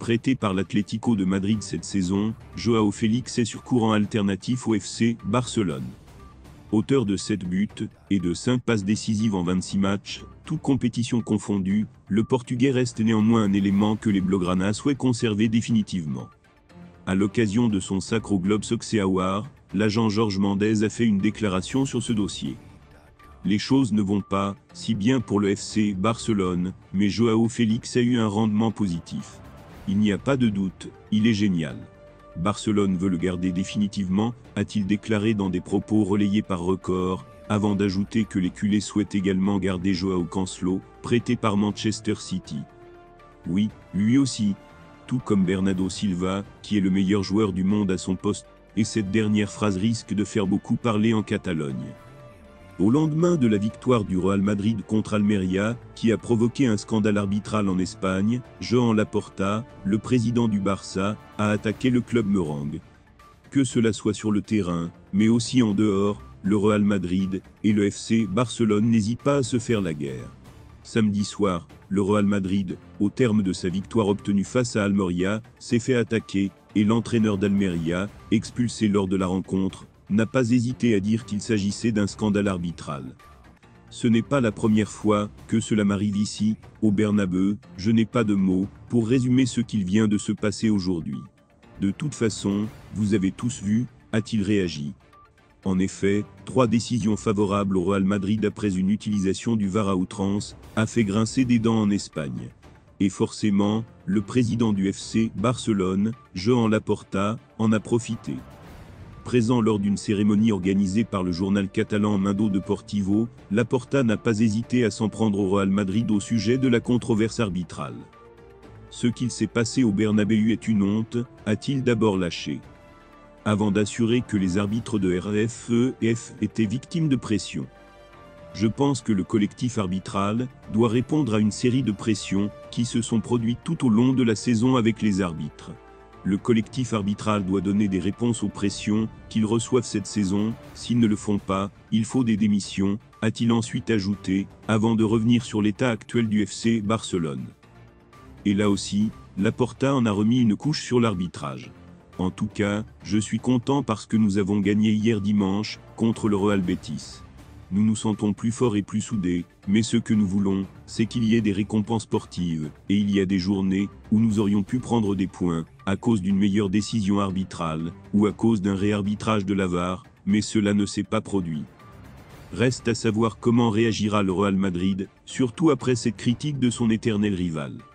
Prêté par l'Atlético de Madrid cette saison, Joao Félix est sur courant alternatif au FC Barcelone. Auteur de 7 buts et de 5 passes décisives en 26 matchs, toutes compétitions confondues, le Portugais reste néanmoins un élément que les Blaugrana souhaitent conserver définitivement. À l'occasion de son Sacro Globe Soccer Award, l'agent Jorge Mendes a fait une déclaration sur ce dossier. Les choses ne vont pas si bien pour le FC Barcelone, mais Joao Félix a eu un rendement positif. Il n'y a pas de doute, il est génial. Barcelone veut le garder définitivement, a-t-il déclaré dans des propos relayés par Record, avant d'ajouter que les culés souhaitent également garder Joao Cancelo, prêté par Manchester City. Oui, lui aussi. Tout comme Bernardo Silva, qui est le meilleur joueur du monde à son poste, et cette dernière phrase risque de faire beaucoup parler en Catalogne. Au lendemain de la victoire du Real Madrid contre Almeria, qui a provoqué un scandale arbitral en Espagne, Joan Laporta, le président du Barça, a attaqué le club merengue. Que cela soit sur le terrain, mais aussi en dehors, le Real Madrid et le FC Barcelone n'hésitent pas à se faire la guerre. Samedi soir, le Real Madrid, au terme de sa victoire obtenue face à Almeria, s'est fait attaquer, et l'entraîneur d'Almeria, expulsé lors de la rencontre, n'a pas hésité à dire qu'il s'agissait d'un scandale arbitral. Ce n'est pas la première fois que cela m'arrive ici, au Bernabeu, je n'ai pas de mots pour résumer ce qu'il vient de se passer aujourd'hui. De toute façon, vous avez tous vu, a-t-il réagi. En effet, 3 décisions favorables au Real Madrid après une utilisation du VAR à outrance, a fait grincer des dents en Espagne. Et forcément, le président du FC Barcelone, Joan Laporta, en a profité. Présent lors d'une cérémonie organisée par le journal catalan Mundo Deportivo, Laporta n'a pas hésité à s'en prendre au Real Madrid au sujet de la controverse arbitrale. Ce qu'il s'est passé au Bernabéu est une honte, a-t-il d'abord lâché. Avant d'assurer que les arbitres de RFEF étaient victimes de pression. Je pense que le collectif arbitral doit répondre à une série de pressions qui se sont produites tout au long de la saison avec les arbitres. Le collectif arbitral doit donner des réponses aux pressions qu'ils reçoivent cette saison, s'ils ne le font pas, il faut des démissions, a-t-il ensuite ajouté, avant de revenir sur l'état actuel du FC Barcelone. Et là aussi, Laporta en a remis une couche sur l'arbitrage. En tout cas, je suis content parce que nous avons gagné hier dimanche, contre le Real Betis. Nous nous sentons plus forts et plus soudés, mais ce que nous voulons, c'est qu'il y ait des récompenses sportives, et il y a des journées où nous aurions pu prendre des points, à cause d'une meilleure décision arbitrale, ou à cause d'un réarbitrage de la VAR, mais cela ne s'est pas produit. Reste à savoir comment réagira le Real Madrid, surtout après cette critique de son éternel rival.